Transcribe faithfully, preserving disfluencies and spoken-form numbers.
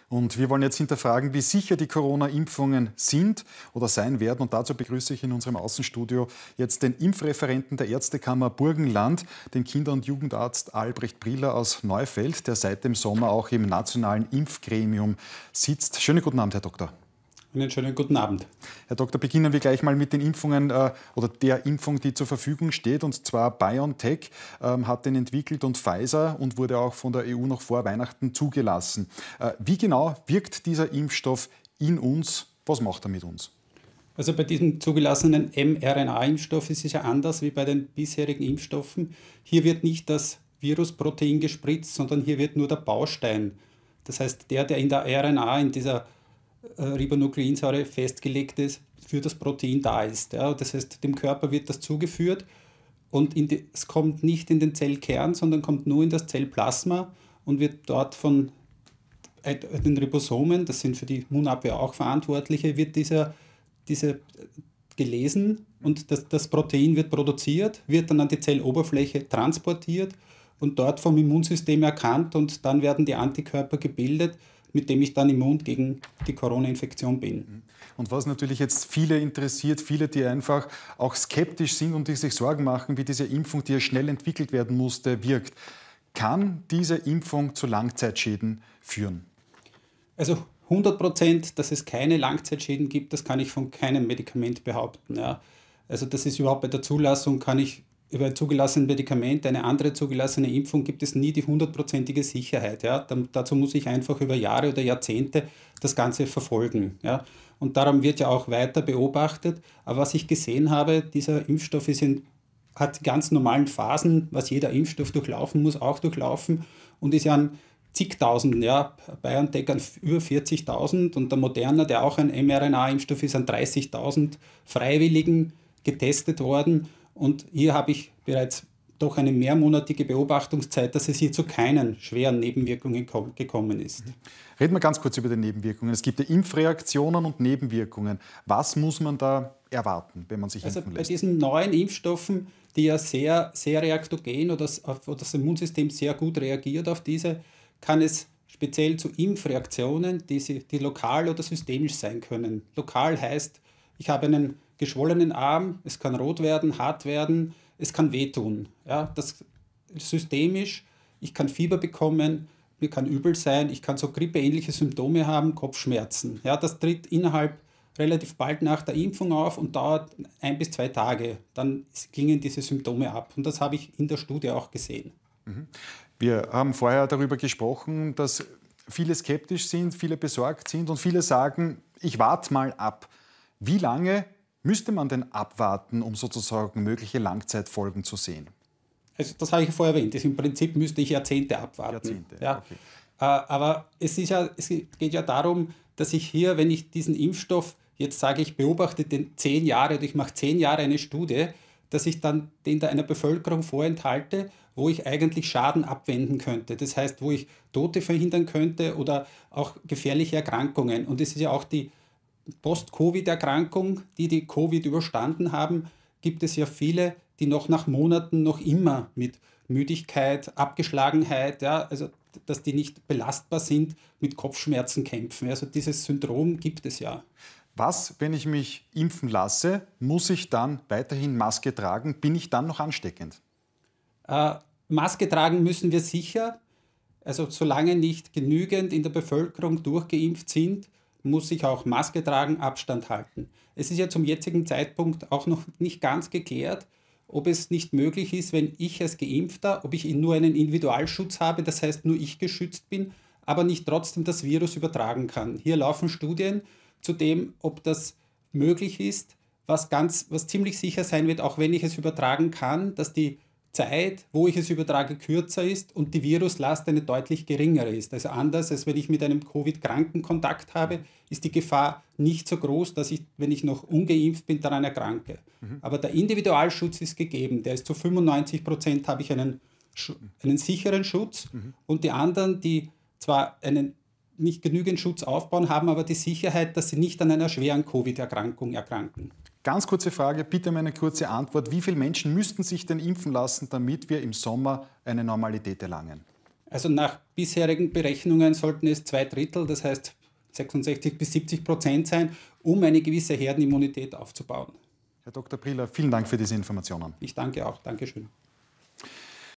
Und wir wollen jetzt hinterfragen, wie sicher die Corona-Impfungen sind oder sein werden. Und dazu begrüße ich in unserem Außenstudio jetzt den Impfreferenten der Ärztekammer Burgenland, den Kinder- und Jugendarzt Albrecht Briller aus Neufeld, der seit dem Sommer auch im nationalen Impfgremium sitzt. Schönen guten Abend, Herr Doktor. Einen schönen guten Abend. Herr Doktor, beginnen wir gleich mal mit den Impfungen äh, oder der Impfung, die zur Verfügung steht. Und zwar BioNTech ähm, hat den entwickelt und Pfizer und wurde auch von der E U noch vor Weihnachten zugelassen. Äh, wie genau wirkt dieser Impfstoff in uns? Was macht er mit uns? Also bei diesem zugelassenen mRNA-Impfstoff ist es ja anders wie bei den bisherigen Impfstoffen. Hier wird nicht das Virusprotein gespritzt, sondern hier wird nur der Baustein. Das heißt, der, der in der R N A, in dieser Ribonukleinsäure festgelegt ist, für das Protein da ist. Ja, das heißt, dem Körper wird das zugeführt und in die, es kommt nicht in den Zellkern, sondern kommt nur in das Zellplasma und wird dort von den Ribosomen, das sind für die Immunabwehr auch Verantwortliche, wird dieser, diese gelesen und das, das Protein wird produziert, wird dann an die Zelloberfläche transportiert und dort vom Immunsystem erkannt und dann werden die Antikörper gebildet, mit dem ich dann immun gegen die Corona-Infektion bin. Und was natürlich jetzt viele interessiert, viele, die einfach auch skeptisch sind und die sich Sorgen machen, wie diese Impfung, die ja schnell entwickelt werden musste, wirkt. Kann diese Impfung zu Langzeitschäden führen? Also hundert Prozent, dass es keine Langzeitschäden gibt, das kann ich von keinem Medikament behaupten. Ja. Also das ist überhaupt bei der Zulassung, kann ich über ein zugelassenes Medikament, eine andere zugelassene Impfung, gibt es nie die hundertprozentige Sicherheit. Ja. Dann, dazu muss ich einfach über Jahre oder Jahrzehnte das Ganze verfolgen. Ja. Und darum wird ja auch weiter beobachtet. Aber was ich gesehen habe, dieser Impfstoff ist in, hat ganz normalen Phasen, was jeder Impfstoff durchlaufen muss, auch durchlaufen und ist ja an zigtausenden, ja, BioNTech an über vierzigtausend und der Moderna, der auch ein mRNA-Impfstoff ist, an dreißigtausend Freiwilligen getestet worden. Und hier habe ich bereits doch eine mehrmonatige Beobachtungszeit, dass es hier zu keinen schweren Nebenwirkungen gekommen ist. Reden wir ganz kurz über die Nebenwirkungen. Es gibt ja Impfreaktionen und Nebenwirkungen. Was muss man da erwarten, wenn man sich also impfen lässt? Bei diesen neuen Impfstoffen, die ja sehr, sehr reaktogen oder das, oder das Immunsystem sehr gut reagiert auf diese, kann es speziell zu Impfreaktionen, die, sie, die lokal oder systemisch sein können. Lokal heißt, ich habe einen geschwollenen Arm, es kann rot werden, hart werden, es kann wehtun. Ja, das systemisch, ich kann Fieber bekommen, mir kann übel sein, ich kann so grippeähnliche Symptome haben, Kopfschmerzen. Ja, das tritt innerhalb relativ bald nach der Impfung auf und dauert ein bis zwei Tage. Dann klingen diese Symptome ab und das habe ich in der Studie auch gesehen. Wir haben vorher darüber gesprochen, dass viele skeptisch sind, viele besorgt sind und viele sagen, ich warte mal ab. Wie lange müsste man denn abwarten, um sozusagen mögliche Langzeitfolgen zu sehen? Also das habe ich vorher erwähnt. Im Prinzip müsste ich Jahrzehnte abwarten. Jahrzehnte, ja. Okay. Aber es, ist ja, es geht ja darum, dass ich hier, wenn ich diesen Impfstoff jetzt sage, ich beobachte den zehn Jahre oder ich mache zehn Jahre eine Studie, dass ich dann den da einer Bevölkerung vorenthalte, wo ich eigentlich Schaden abwenden könnte. Das heißt, wo ich Tote verhindern könnte oder auch gefährliche Erkrankungen. Und es ist ja auch die Post-Covid-Erkrankung, die die Covid überstanden haben, gibt es ja viele, die noch nach Monaten noch immer mit Müdigkeit, Abgeschlagenheit, ja, also dass die nicht belastbar sind, mit Kopfschmerzen kämpfen. Also dieses Syndrom gibt es ja. Was, wenn ich mich impfen lasse, muss ich dann weiterhin Maske tragen? Bin ich dann noch ansteckend? Äh, Maske tragen müssen wir sicher. Also solange nicht genügend in der Bevölkerung durchgeimpft sind, muss ich auch Maske tragen, Abstand halten. Es ist ja zum jetzigen Zeitpunkt auch noch nicht ganz geklärt, ob es nicht möglich ist, wenn ich als Geimpfter, ob ich nur einen Individualschutz habe, das heißt nur ich geschützt bin, aber nicht trotzdem das Virus übertragen kann. Hier laufen Studien zu dem, ob das möglich ist, was, ganz, was ziemlich sicher sein wird, auch wenn ich es übertragen kann, dass die Zeit, wo ich es übertrage, kürzer ist und die Viruslast eine deutlich geringere ist. Also anders, als wenn ich mit einem Covid-Kranken Kontakt habe, ist die Gefahr nicht so groß, dass ich, wenn ich noch ungeimpft bin, daran erkranke. Mhm. Aber der Individualschutz ist gegeben. Der ist zu fünfundneunzig Prozent habe ich einen, einen sicheren Schutz mhm. und die anderen, die zwar einen nicht genügend Schutz aufbauen, haben aber die Sicherheit, dass sie nicht an einer schweren Covid-Erkrankung erkranken. Ganz kurze Frage, bitte um eine kurze Antwort. Wie viele Menschen müssten sich denn impfen lassen, damit wir im Sommer eine Normalität erlangen? Also nach bisherigen Berechnungen sollten es zwei Drittel, das heißt sechsundsechzig bis siebzig Prozent sein, um eine gewisse Herdenimmunität aufzubauen. Herr Doktor Briller, vielen Dank für diese Informationen. Ich danke auch. Dankeschön.